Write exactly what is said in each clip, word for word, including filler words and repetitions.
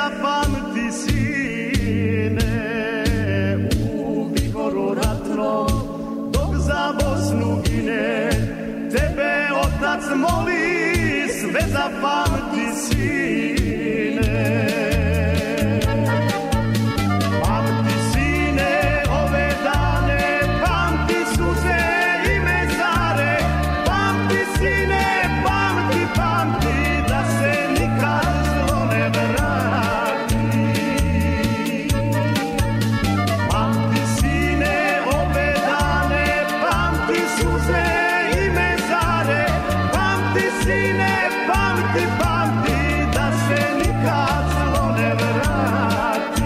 zapamti sine, u vihoru ratnom, dok za Bosnu gine, tebe otac moli, sve zapamti sine. Pamti sine ove dane, pamti suze i mezare, pamti sine, pamti, pamti, da se nikad zlo ne vrati. Pamti sine ove dane, pamti suze i mezare, pamti sine, pamti, pamti, da se nikad zlo ne vrati.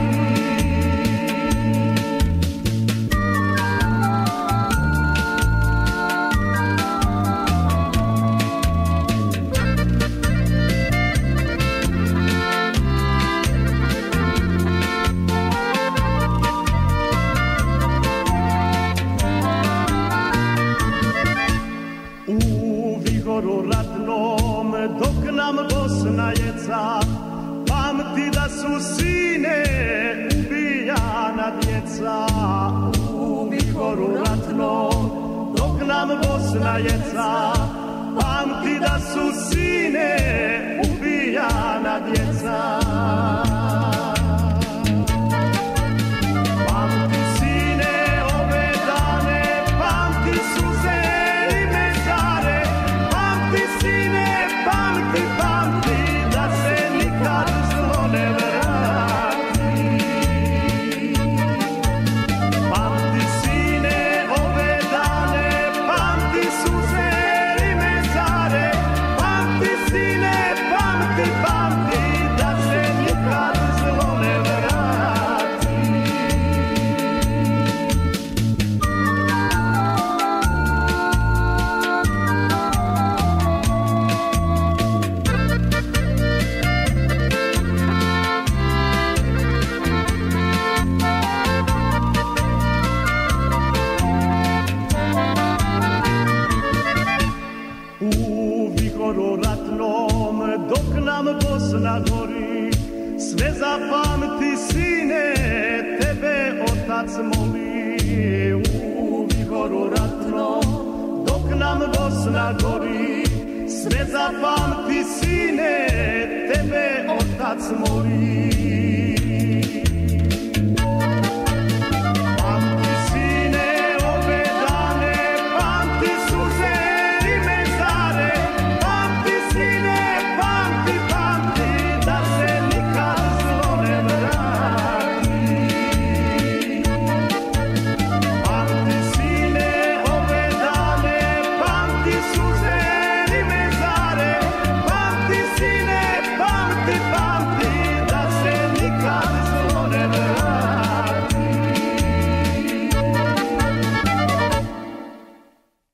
U vihoru ratnom, dok nam Bosna jeca, pamti da su sine ubijana djeca. U vihoru ratnom, dok nam Bosna jeca, pamti da su sine ubijana djeca. Pamti sine ove dane, pamti suze i mezare, pamti sine, pamti, pamti, da se nikad zlo ne vrati. Pamti sine ove dane, pamti suze i mezare, pamti sine, pamti, pamti, da se nikad zlo ne vrati. U vihoru ratnom, dok nam Bosna gori, sve zapamti sine, tebe otac moli. U vihoru ratnom, dok nam Bosna gori, sve zapamti sine, tebe otac moli.